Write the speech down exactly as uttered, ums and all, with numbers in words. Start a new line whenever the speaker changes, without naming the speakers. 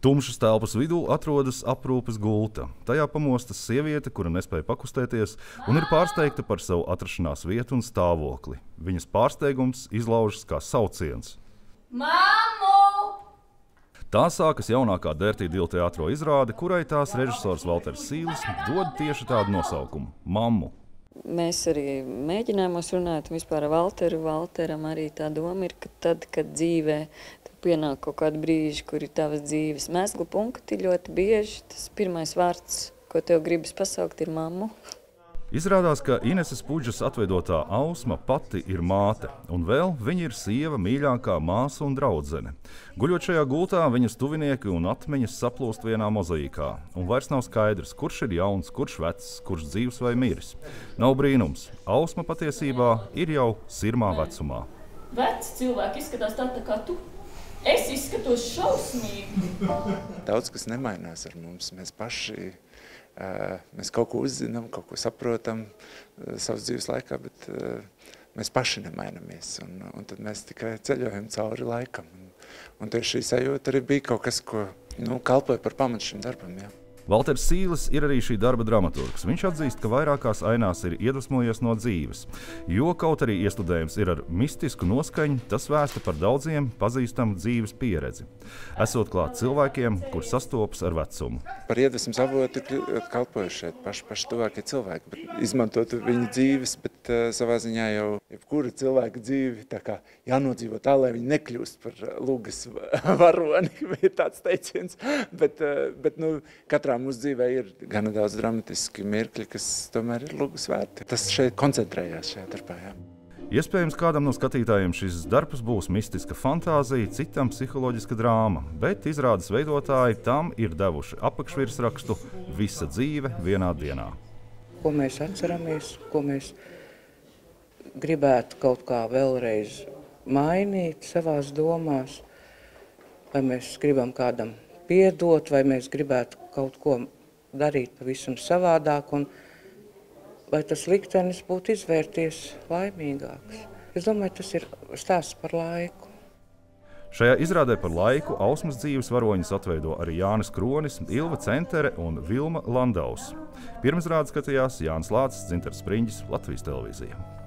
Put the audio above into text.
Tumšas telpas vidū atrodas aprūpes gulta. Tajā pamostas sieviete, kura nespēja pakustēties un ir pārsteigta par savu atrašanās vietu un stāvokli. Viņas pārsteigums izlaužas kā sauciens.
Mammu!
Tā sākas jaunākā Dērtī Dila teātro izrāde, kurai tās režisors Valters Sīlis dod tieši tādu nosaukumu – Mammu.
Mēs arī mēģinājumos runāt vispār ar Valteru. Valteram arī tā doma ir, ka tad, kad dzīvē pienāk kaut kādi brīži, kur ir tavas dzīves mezglu punkti, ļoti bieži tas pirmais vārds, ko tev gribas pasaukt, ir mammu.
Izrādās, ka Ineses Puģas atveidotā Ausma pati ir māte, un vēl viņa ir sieva, mīļākā māsa un draudzene. Guļot šajā gultā, viņas tuvinieki un atmiņas saplūst vienā mozaīkā, un vairs nav skaidrs, kurš ir jauns, kurš vecs, kurš dzīvs vai miris. Nav brīnums, Ausma patiesībā ir jau sirmā vecumā.
Veci cilvēki izskatās tā, tā kā tu. Es izskatos šausmīgi.
Daudz kas nemainās ar mums. Mēs paši mēs kaut ko uzzinām, kaut ko saprotam savas dzīves laikā, bet mēs paši nemainamies. Un, un tad mēs tikai ceļojam cauri laikam. Un, un tieši šī sajūta arī bija kaut kas, ko nu, kalpoja par pamatu šim darbam. Jā.
Valters Sīlis ir arī šī darba dramaturgs. Viņš atzīst, ka vairākās ainās ir iedvesmojies no dzīves, jo kaut arī iestudējums ir ar mistisku noskaņu, tas vēsta par daudziem pazīstamu dzīves pieredzi. Esot klāt cilvēkiem, kur sastopas ar vecumu.
Par iedvesmas avotu kalpojuši šeit paši, paši tuvākie cilvēki, bet izmantot viņu dzīves, bet uh, savā ziņā jau jebkura cilvēka dzīvi tā kā jānodzīvo tā, lai viņi nekļūst par lugas varoni, ir tāds teiciens, bet, uh, bet nu, katrā mūsu dzīvē ir gana daudz dramatiski mirkļi, kas tomēr ir lugas vērti. Tas šeit koncentrējās šajā darbā, jā.
Iespējams, kādam no skatītājiem šis darbs būs mistiska fantāzija, citam psiholoģiska drāma, bet izrādes veidotāji tam ir devuši apakšvirsrakstu Visa dzīve vienā dienā.
Ko mēs atceramies, ko mēs gribētu kaut kā vēlreiz mainīt savās domās, vai mēs gribam kādam piedot, vai mēs gribētu kaut ko darīt pavisam savādāk, un vai tas liktenis būtu izvērties laimīgāks. Es domāju, tas ir stāsts par laiku.
Šajā izrādē par laiku Ausmas dzīves varoņus atveido arī Jānis Kronis, Ilva Centere un Vilma Landaus. Pirmizrādi skatījās Jānis Lācis, Dzintars Spriņģis, Latvijas televīzija.